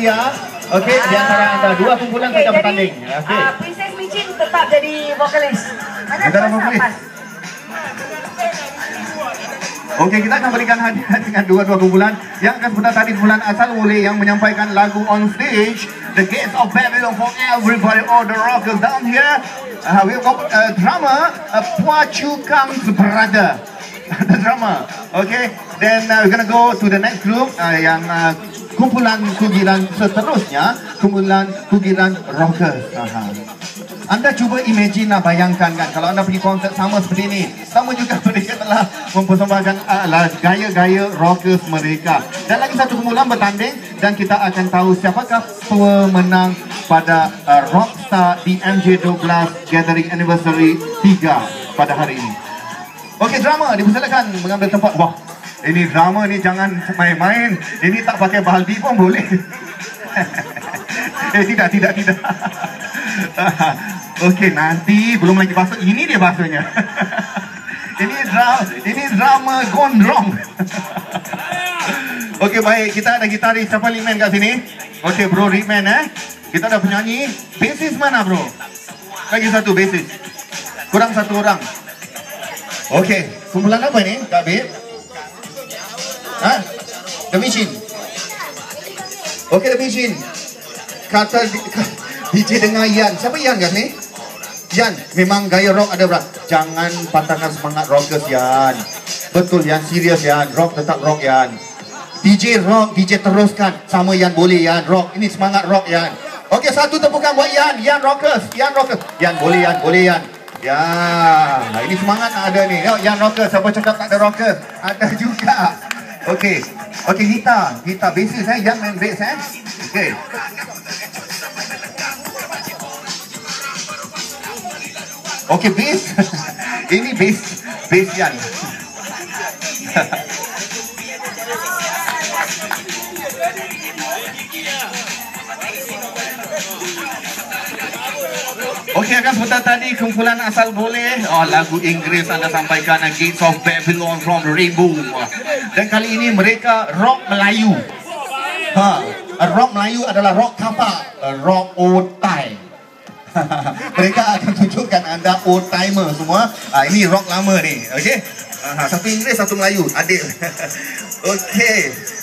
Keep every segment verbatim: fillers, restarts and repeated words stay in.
rahsia. Okey, di antara anda dua kumpulan okay, kita jadi, bertanding. Okey. Uh, Princess Micin tetap jadi vokalis. Mana Antara vokalis. Okey, kita akan berikan hadiah dengan dua-dua kumpulan yang akan sebentar tadi kumpulan asal boleh yang menyampaikan lagu on stage. The Gates of Babylon for everybody, all the rockers down here. Uh, we've got a drummer, uh, Pua Chu Kang's brother. The drummer. Okay, then uh, we're gonna go to the next group uh, yang uh, kumpulan kugilan seterusnya, kumpulan kugilan rockers. Aha. Anda cuba imagine lah, bayangkan kan kalau anda pergi konsert sama seperti ini. Sama juga mereka telah mempersembahkan uh, gaya-gaya rockers mereka. Dan lagi satu kumpulan bertanding dan kita akan tahu siapakah pemenang pada uh, Rockstar di M J dua belas Gathering Anniversary tiga pada hari ini. Okey, drama dipersilakan mengambil tempat. Wah, ini drama ni jangan main-main. Ini tak pakai baldi pun boleh. eh tidak, tidak, tidak. Okey, nanti belum lagi basuh. Ini dia basuhnya. ini drama, ini drama gondrong. Okey, baik. Kita ada gitaris. Siapa leadman kat sini? Okey, bro, leadman eh. Kita ada penyanyi. Bassist mana, bro? Lagi satu bassist. Kurang satu orang. Okey, kumpulan apa ini, Kak Bib? Ha? The Machine. Okey, The Machine. Kata D J dengan Yan. Siapa Yan kat ni? Yan, memang gaya rock ada berat. Jangan patahkan semangat rockers, Yan. Betul, Yan. Serius, Yan. Rock tetap rock, Yan. D J rock, D J teruskan. Sama Yan boleh, Yan. Rock. Ini semangat rock, Yan. Okey, satu tepukan buat Yan. Yan rockers. Yan rockers. Yan boleh, Yan. Boleh, Yan. Ya, ini semangat ada ni. Yan rockers. Siapa cakap tak ada rockers? Ada juga. Okey. Okey, gitar. Gitar bassist eh. Yan main bass eh. Okey. Okey, bass. Ini bass. Bass Yan. Okey, akan sebentar tadi kumpulan asal boleh. Oh, lagu Inggeris anda sampaikan, Gates of Babylon from Rainbow. Dan kali ini mereka rock Melayu. Ha, rock Melayu adalah rock kapak, rock old time. Mereka akan tunjukkan anda old timer semua. Ha, ini rock lama ni. Okey. Ha, satu Inggeris, satu Melayu. Adil. Okey.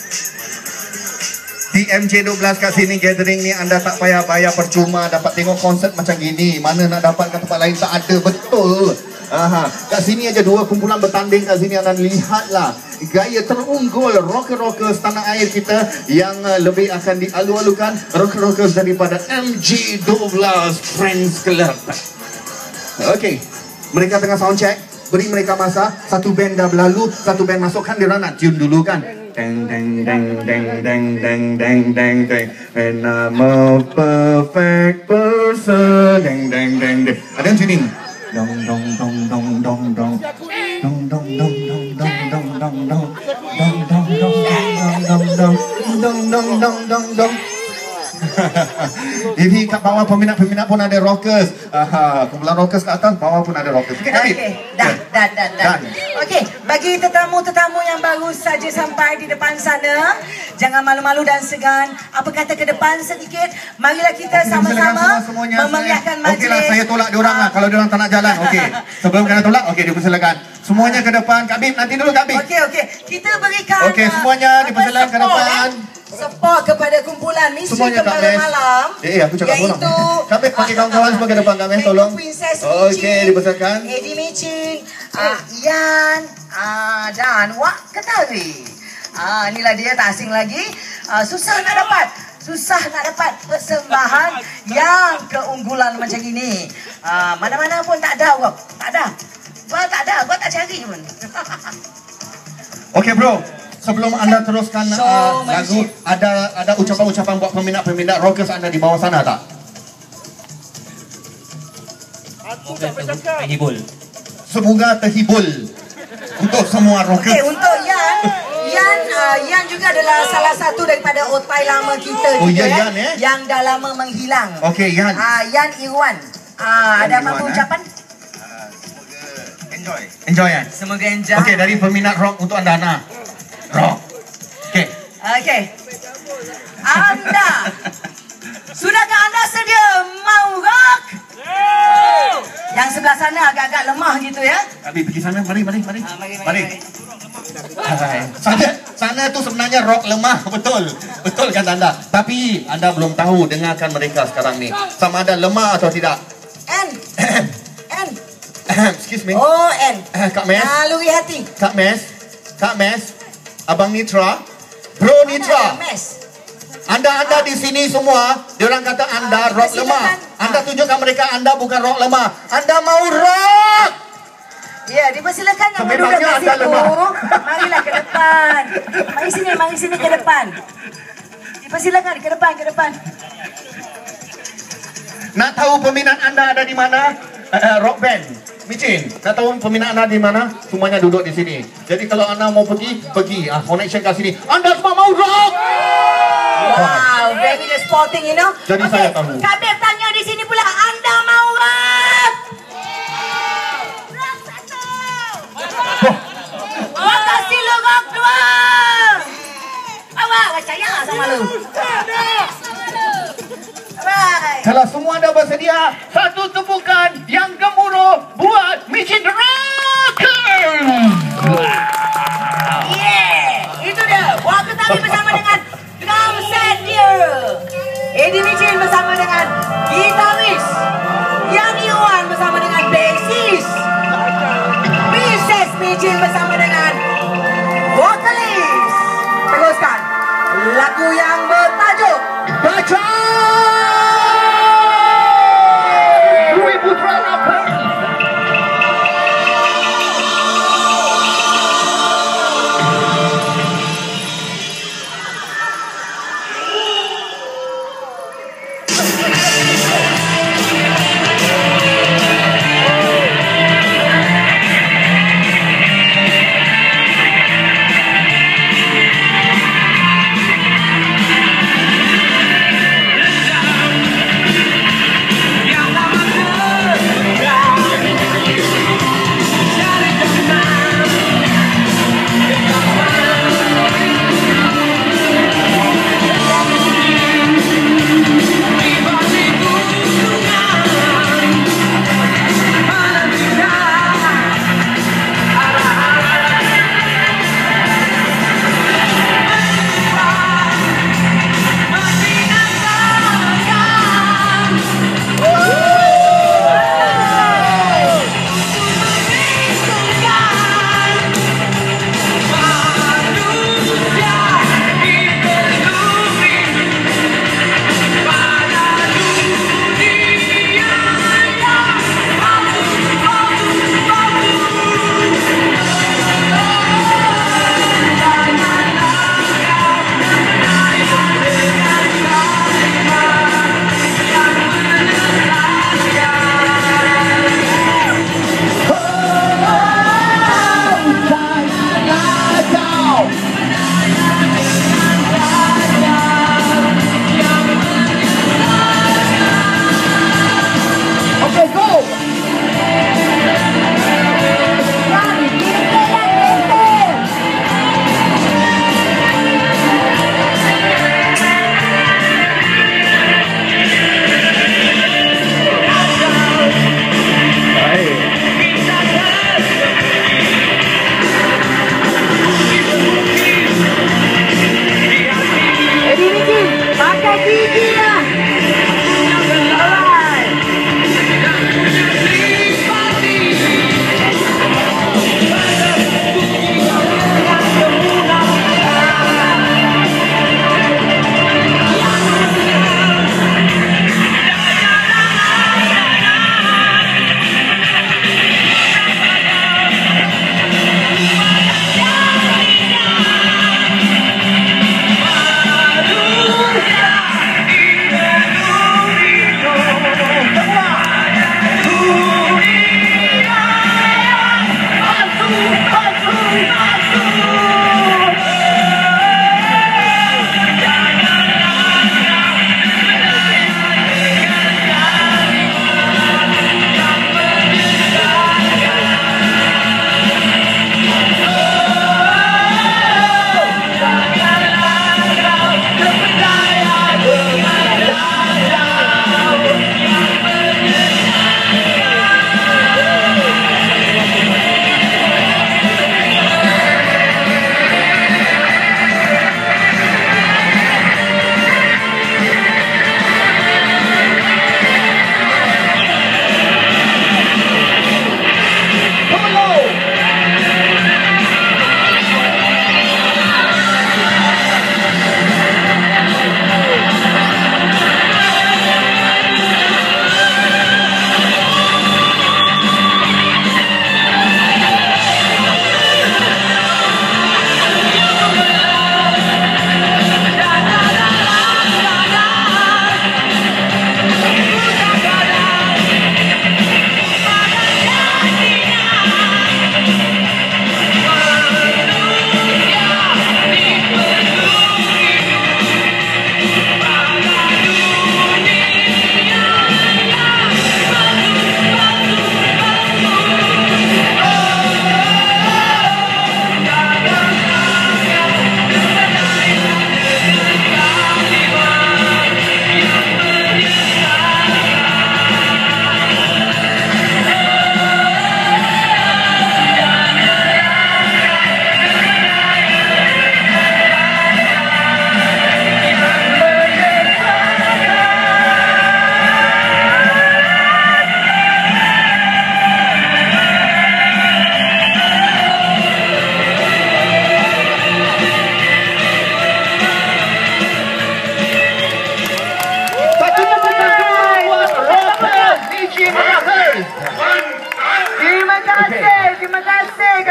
Di M J dua belas kat sini gathering ni anda tak payah bayar percuma dapat tengok konsert macam gini. Mana nak dapat kat tempat lain tak ada, betul. Aha, kat sini aja dua kumpulan bertanding kat sini anda lihatlah gaya terunggul rocker-rockers tanah air kita yang uh, lebih akan dialu-alukan rocker-rockers daripada M J dua belas Friends Club. Okey, mereka tengah sound check. Beri mereka masa. Satu band dah berlalu, satu band masuk kan dia orang nak tune dulu kan. Deng deng deng deng deng deng deng deng deng. And I'm a perfect person. Deng deng deng deng. Ada yang tuning. Dong dong dong dong dong dong. Dong dong dong dong dong dong dong dong. Dong dong dong dong dong dong. Dong dong dong dong dong. Ini kat bawah peminat-peminat pun ada rockers. Aha, kumpulan rockers kat atas, bawah pun ada rockers. Okey, okay. Dah, dah, dah, dah. Okey, bagi tetamu-tetamu yang baru saja sampai di depan sana, jangan malu-malu dan segan. Apa kata ke depan sedikit? Marilah kita sama-sama memeriahkan majlis. Okeylah, saya tolak diorang lah kalau diorang tak nak jalan. Okey. Sebelum kena tolak, okey dipersilakan. Semuanya ke depan. Kak Bib, nanti dulu Kak Bib. Okey, okey. Kita berikan Okey, semuanya dipersilakan ke depan. Support kepada kumpulan Misteri Semuanya Kembara Malam. Eh, aku cakap tolong. Kak Bib, pakai kawan-kawan semua ke depan Kak Bib, tolong. Okey, dipersilakan. Eddie Micin, uh, Yan, uh, dan Wak Ketari. Ah, uh, inilah dia, tak asing lagi. Uh, susah nak dapat. Susah nak dapat persembahan yang keunggulan macam ini. Uh, mana-mana pun tak ada, Wak. Tak ada. Gua tak ada, gua tak cari pun. Okey, bro. Sebelum anda teruskan so, uh, lagu, ada ada ucapan-ucapan buat peminat-peminat rockers anda di bawah sana tak? Aku tak bercakap. Terhibur. Semoga terhibur untuk semua rockers. Okey, untuk Yan, Yan, uh, Yan juga adalah salah satu daripada otai lama kita oh, juga, ya, Yan, eh? yang dah lama menghilang. Okey, Yan. Ah, uh, Yan Irwan. Ah, uh, ada apa-apa ucapan? Uh, semoga enjoy. Enjoy Yan. Semoga enjoy. Okey, dari peminat rock untuk anda Ana. Rock. Okey. Okey. Anda, sudahkah anda sedia mau rock? Yang sebelah sana agak-agak lemah gitu ya. Abi pergi sana, mari, mari, mari. Ah, mari, mari, Mari. mari. Hai. Sana, sana tu sebenarnya rock lemah, betul. Betul kan anda? Tapi anda belum tahu, dengarkan mereka sekarang ni. Sama ada lemah atau tidak. N. N. Excuse me. Oh, N. Kak Mes. Naluri hati. Kak Mes. Kak Mes. Abang Nitra. Bro Nitra. Mana Mes? Anda-anda di sini semua, diorang kata anda Ah, rock kita lemah. silakan. Anda Ah. tunjukkan mereka anda bukan rock lemah. Anda mau rock. Ya, dipersilakan yang Sememangnya duduk di anda situ. lemah. Marilah ke depan. Mari sini, mari sini ke depan. Dipersilakan ke depan, ke depan. Nak tahu peminat anda ada di mana? Uh, uh, rock band. Micin, nak tahu peminat anda di mana? Semuanya duduk di sini. Jadi kalau anda mau pergi, pergi. Ah, connection kat sini. Anda semua mau rock? Wow, very sporting, you know. Jadi Okey, saya tahu. Kak Beb tanya di sini pula, anda mau rock? Rock satu. Rock kasih lu rock dua. Awak percaya sama lu. Alright. Kalau semua dah bersedia, satu tepukan yang gemuruh buat Micin Rocker. Yeah, itu dia. Wah, Ketawi bersama dengan drum set dia. Eddie Micin bersama dengan gitaris. Yani Iwan bersama dengan bassist. Princess Micin bersama dengan vokalis. Teruskan lagu yang bertajuk Baca! Dwi Putra Rapper.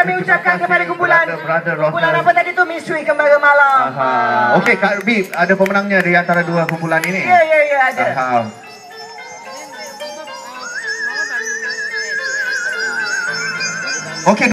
kami ucapkan kasih, kepada kumpulan brother, brother kumpulan Rockers. apa tadi tu Misteri Kembara Malam. Aha. Okey, Kak Bib, ada pemenangnya di antara dua kumpulan ini. Ya ya ya ada. Aha. Okey.